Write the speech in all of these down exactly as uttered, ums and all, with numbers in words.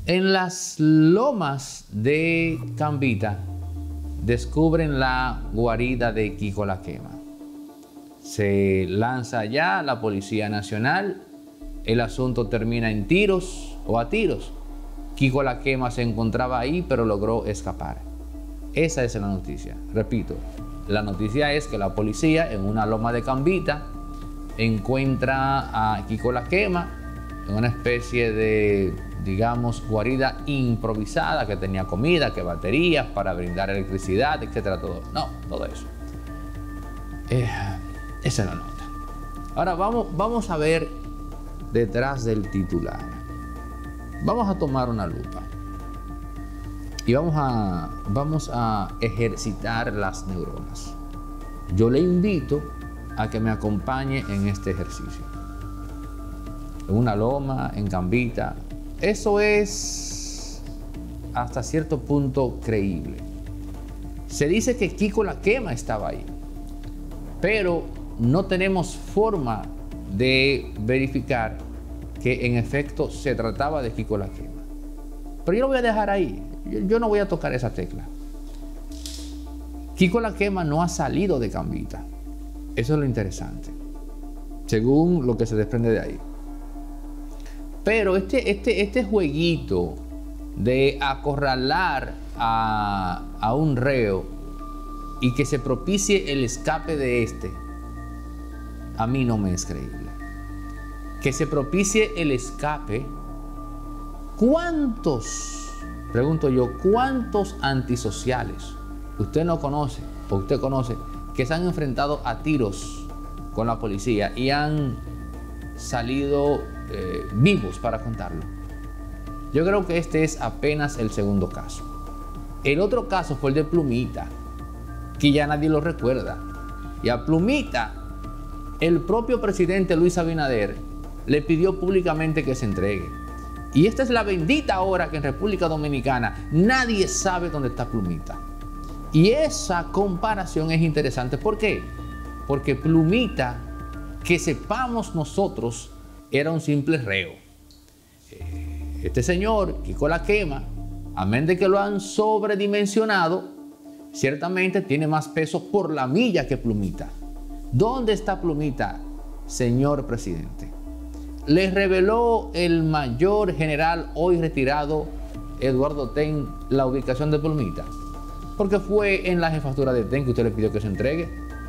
En las lomas de Cambita descubren la guarida de Kiko La Quema. Se lanza allá la Policía Nacional, el asunto termina en tiros o a tiros. Kiko La Quema se encontraba ahí, pero logró escapar. Esa es la noticia. Repito, la noticia es que la policía en una loma de Cambita encuentra a Kiko La Quema en una especie de, digamos, guarida improvisada que tenía comida, que baterías para brindar electricidad, etcétera, todo. No, todo eso. Eh, esa es la nota. Ahora vamos, vamos a ver detrás del titular. Vamos a tomar una lupa y vamos a, vamos a ejercitar las neuronas. Yo le invito a que me acompañe en este ejercicio. En una loma, en Cambita. Eso es hasta cierto punto creíble. Se dice que Kiko La Quema estaba ahí, pero no tenemos forma de verificar que en efecto se trataba de Kiko La Quema. Pero yo lo voy a dejar ahí. Yo, yo no voy a tocar esa tecla. Kiko La Quema no ha salido de Cambita. Eso es lo interesante, según lo que se desprende de ahí. Pero este, este, este jueguito de acorralar a, a un reo y que se propicie el escape de este, a mí no me es creíble. Que se propicie el escape. ¿Cuántos, pregunto yo, cuántos antisociales usted no conoce o usted conoce que se han enfrentado a tiros con la policía y han salido eh, vivos para contarlo? Yo creo que este es apenas el segundo caso. El otro caso fue el de Plumita, que ya nadie lo recuerda. Y a Plumita, el propio presidente Luis Abinader le pidió públicamente que se entregue. Y esta es la bendita hora que en República Dominicana nadie sabe dónde está Plumita. Y esa comparación es interesante. ¿Por qué? Porque Plumita, que sepamos nosotros, era un simple reo. Este señor, Kiko La Quema, amén de que lo han sobredimensionado, ciertamente tiene más peso por la milla que Plumita. ¿Dónde está Plumita, señor presidente? Le reveló el mayor general hoy retirado, Eduardo Ten, la ubicación de Plumita. Porque fue en la jefatura de Ten que usted le pidió que se entregue.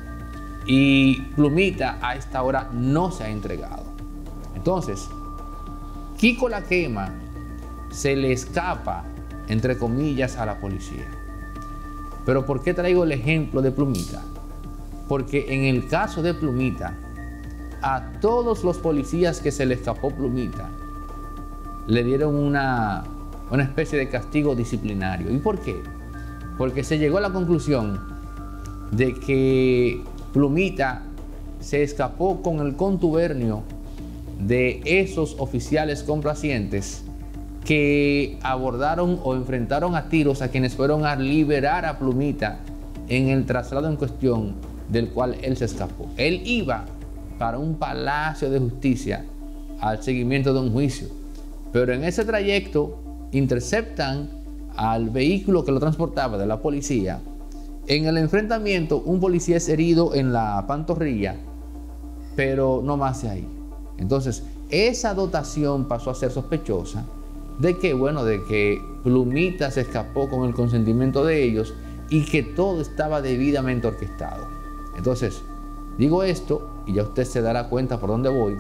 Y Plumita a esta hora no se ha entregado. Entonces, Kiko La Quema se le escapa, entre comillas, a la policía. Pero ¿por qué traigo el ejemplo de Plumita? Porque en el caso de Plumita, a todos los policías que se le escapó Plumita, le dieron una, una especie de castigo disciplinario. ¿Y por qué? Porque se llegó a la conclusión de que Plumita se escapó con el contubernio de esos oficiales complacientes que abordaron o enfrentaron a tiros a quienes fueron a liberar a Plumita en el traslado en cuestión del cual él se escapó. Él iba para un palacio de justicia al seguimiento de un juicio, pero en ese trayecto interceptan al vehículo que lo transportaba de la policía. En el enfrentamiento, un policía es herido en la pantorrilla, pero no más de ahí. Entonces, esa dotación pasó a ser sospechosa de que, bueno, de que Plumita se escapó con el consentimiento de ellos y que todo estaba debidamente orquestado. Entonces, digo esto y ya usted se dará cuenta por dónde voy,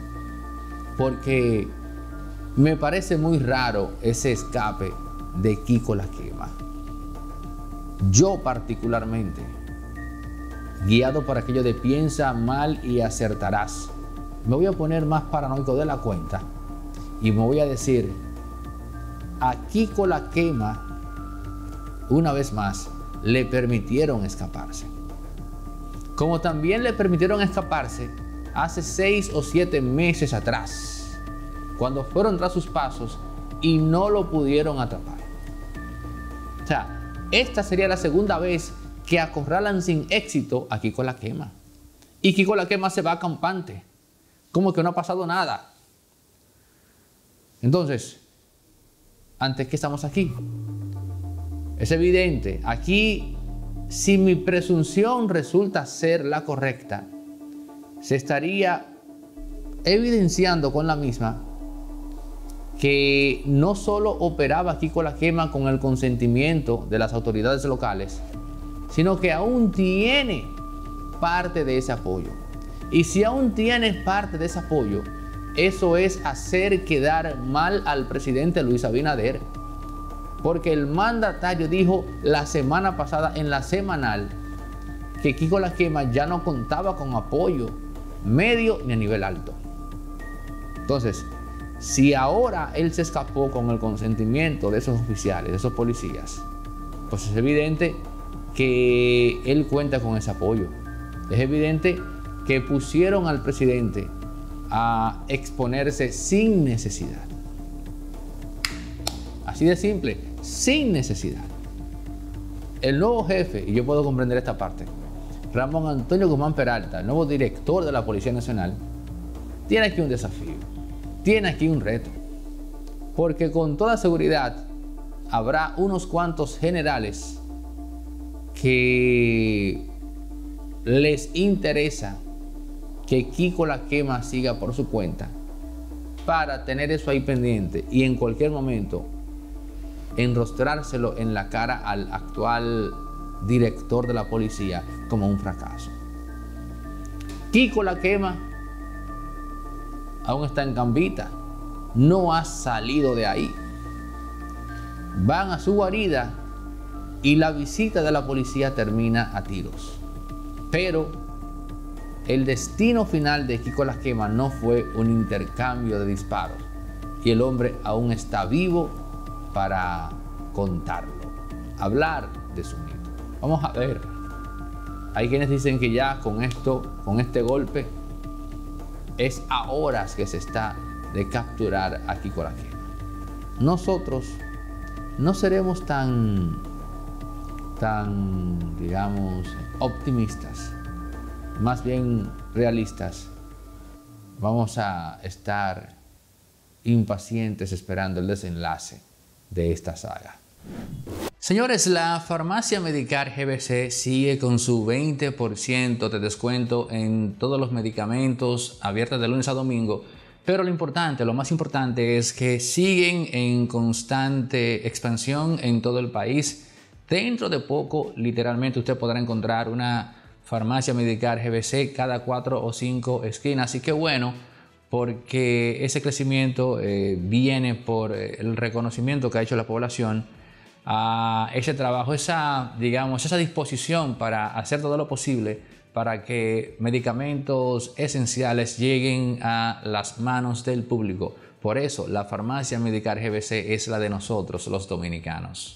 porque me parece muy raro ese escape de Kiko La Quema. Yo particularmente, guiado por aquello de piensa mal y acertarás, me voy a poner más paranoico de la cuenta y me voy a decir, a Kiko La Quema, una vez más, le permitieron escaparse. Como también le permitieron escaparse hace seis o siete meses atrás, cuando fueron tras sus pasos y no lo pudieron atrapar. O sea, esta sería la segunda vez que acorralan sin éxito a Kiko La Quema. Y Kiko La Quema se va campante, como que no ha pasado nada. Entonces, ¿ante qué estamos aquí? Es evidente, aquí, si mi presunción resulta ser la correcta, se estaría evidenciando con la misma que no solo operaba Kiko La Quema con el consentimiento de las autoridades locales, sino que aún tiene parte de ese apoyo. Y si aún tiene parte de ese apoyo, eso es hacer quedar mal al presidente Luis Abinader. Porque el mandatario dijo la semana pasada en la semanal que Kiko La Quema ya no contaba con apoyo medio ni a nivel alto. Entonces, si ahora él se escapó con el consentimiento de esos oficiales, de esos policías, pues es evidente que él cuenta con ese apoyo. Es evidente que pusieron al presidente a exponerse sin necesidad. Así de simple, sin necesidad. El nuevo jefe, y yo puedo comprender esta parte, Ramón Antonio Guzmán Peralta, el nuevo director de la Policía Nacional, tiene aquí un desafío, tiene aquí un reto, porque con toda seguridad habrá unos cuantos generales que les interesa que Kiko La Quema siga por su cuenta para tener eso ahí pendiente y en cualquier momento enrostrárselo en la cara al actual director de la policía como un fracaso. Kiko La Quema aún está en Gambita, no ha salido de ahí. Van a su guarida y la visita de la policía termina a tiros. Pero el destino final de Kiko La Quema no fue un intercambio de disparos y el hombre aún está vivo para contarlo, hablar de su mito. Vamos a ver. Hay quienes dicen que ya con esto, con este golpe, es a horas que se está de capturar a Kiko La Quema. Nosotros no seremos tan, tan, digamos, optimistas, más bien realistas. Vamos a estar impacientes esperando el desenlace de esta saga. Señores, la farmacia Medicar G B C sigue con su veinte por ciento de descuento en todos los medicamentos, abiertas de lunes a domingo. Pero lo importante, lo más importante es que siguen en constante expansión en todo el país. Dentro de poco, literalmente, usted podrá encontrar una farmacia Medicar G B C cada cuatro o cinco esquinas. Así que bueno, porque ese crecimiento eh, viene por el reconocimiento que ha hecho la población a ese trabajo, esa, digamos, esa disposición para hacer todo lo posible para que medicamentos esenciales lleguen a las manos del público. Por eso, la farmacia Medicar G B C es la de nosotros, los dominicanos.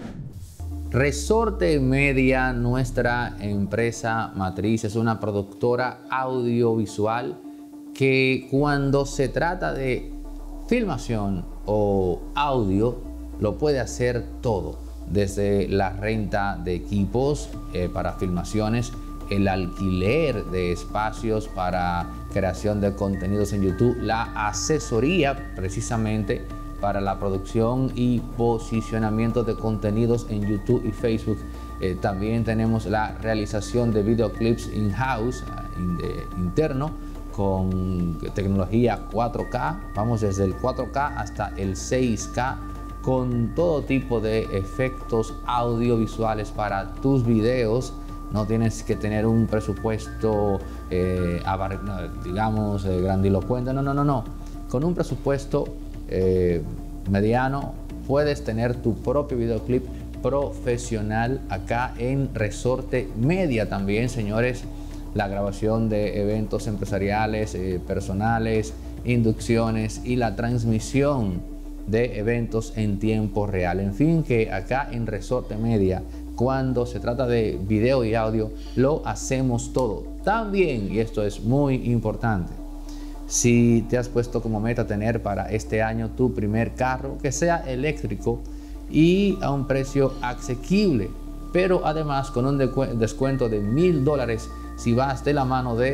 Resorte Media, nuestra empresa matriz, es una productora audiovisual que cuando se trata de filmación o audio lo puede hacer todo, desde la renta de equipos eh, para filmaciones, el alquiler de espacios para creación de contenidos en YouTube, la asesoría precisamente para la producción y posicionamiento de contenidos en YouTube y Facebook. Eh, también tenemos la realización de videoclips in-house, in interno, con tecnología cuatro K, vamos desde el cuatro K hasta el seis K, con todo tipo de efectos audiovisuales para tus videos. No tienes que tener un presupuesto, eh, digamos, eh, grandilocuente, no, no, no, no. Con un presupuesto eh, mediano puedes tener tu propio videoclip profesional acá en Resorte Media. También, señores, la grabación de eventos empresariales, eh, personales, inducciones y la transmisión de eventos en tiempo real. En fin, que acá en Resorte Media, cuando se trata de video y audio, lo hacemos todo. También, y esto es muy importante, si te has puesto como meta tener para este año tu primer carro, que sea eléctrico y a un precio asequible, pero además con un descuento de mil dólares si vas de la mano de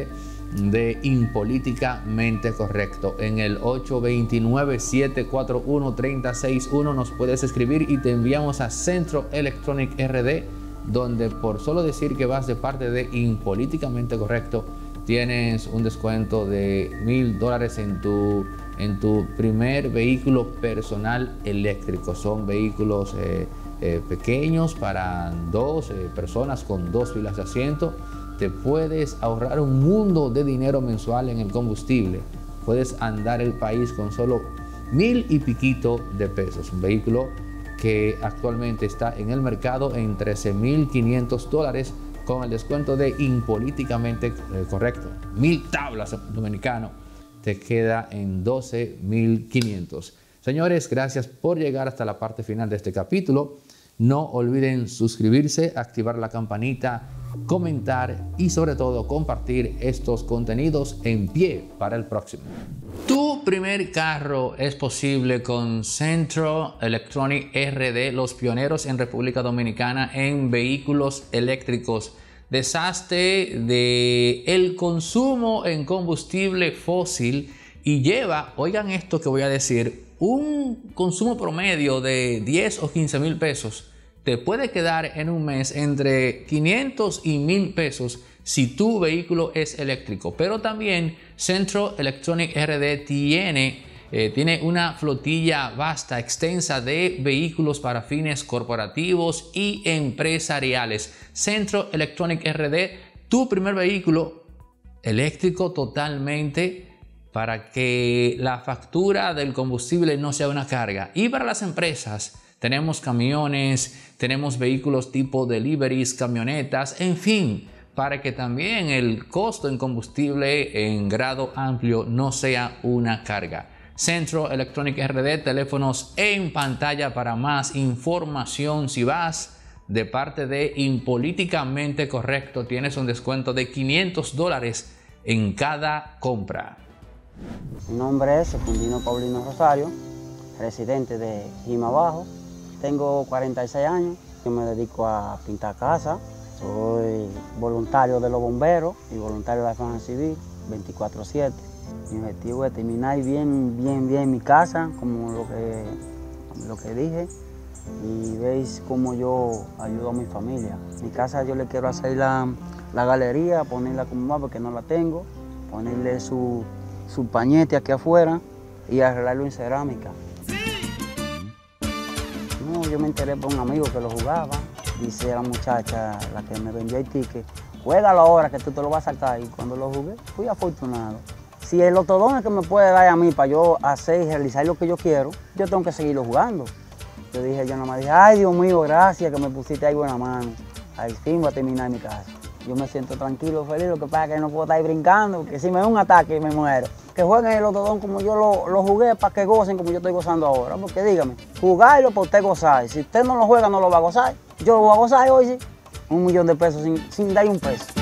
de Impolíticamente Correcto. En el ocho dos nueve, siete cuatro uno, tres cero seis uno nos puedes escribir y te enviamos a Centro Electronic R D, donde por solo decir que vas de parte de Impolíticamente Correcto, tienes un descuento de mil dólares en tu, en tu primer vehículo personal eléctrico. Son vehículos eh, eh, pequeños para dos eh, personas con dos filas de asiento. Te puedes ahorrar un mundo de dinero mensual en el combustible. Puedes andar el país con solo mil y piquito de pesos. Un vehículo que actualmente está en el mercado en trece mil quinientos dólares con el descuento de Impolíticamente eh, Correcto. Mil tablas dominicano, te queda en doce mil quinientos. Señores, gracias por llegar hasta la parte final de este capítulo. No olviden suscribirse, activar la campanita, comentar y sobre todo compartir estos contenidos en pie para el próximo. Tu primer carro es posible con Centro Electronic R D, los pioneros en República Dominicana en vehículos eléctricos. Deshazte de el consumo en combustible fósil y lleva, oigan esto que voy a decir, un consumo promedio de diez o quince mil pesos. Te puede quedar en un mes entre quinientos y mil pesos si tu vehículo es eléctrico. Pero también Centro Electronic R D tiene, eh, tiene una flotilla vasta, extensa de vehículos para fines corporativos y empresariales. Centro Electronic R D, tu primer vehículo eléctrico totalmente, para que la factura del combustible no sea una carga. Y para las empresas, tenemos camiones, tenemos vehículos tipo deliveries, camionetas, en fin, para que también el costo en combustible en grado amplio no sea una carga. Centro Electronic R D, teléfonos en pantalla para más información. Si vas de parte de Impolíticamente Correcto, tienes un descuento de quinientos dólares en cada compra. Mi nombre es Secundino Paulino Rosario, residente de Jima Bajo. Tengo cuarenta y seis años, yo me dedico a pintar casas, soy voluntario de los bomberos y voluntario de la defensa civil veinticuatro siete. Mi objetivo es terminar bien, bien, bien mi casa, como lo que, lo que dije, y veis cómo yo ayudo a mi familia. Mi casa yo le quiero hacer la, la galería, ponerla como más porque no la tengo, ponerle su, su pañete aquí afuera y arreglarlo en cerámica. No, yo me enteré por un amigo que lo jugaba. Dice la muchacha, la que me vendió el ticket, juégalo ahora que tú te lo vas a saltar. Y cuando lo jugué, fui afortunado. Si el otro don que me puede dar a mí para yo hacer y realizar lo que yo quiero, yo tengo que seguirlo jugando. Yo dije, yo nada más dije, ay Dios mío, gracias que me pusiste ahí buena mano. Al fin voy a terminar mi casa. Yo me siento tranquilo, feliz, lo que pasa es que no puedo estar ahí brincando, porque si me da un ataque me muero. Que jueguen el otro don como yo lo, lo jugué, para que gocen como yo estoy gozando ahora. Porque dígame, jugarlo para usted gozar. Si usted no lo juega, no lo va a gozar. Yo lo voy a gozar hoy, sí. Un millón de pesos sin, sin dar un peso.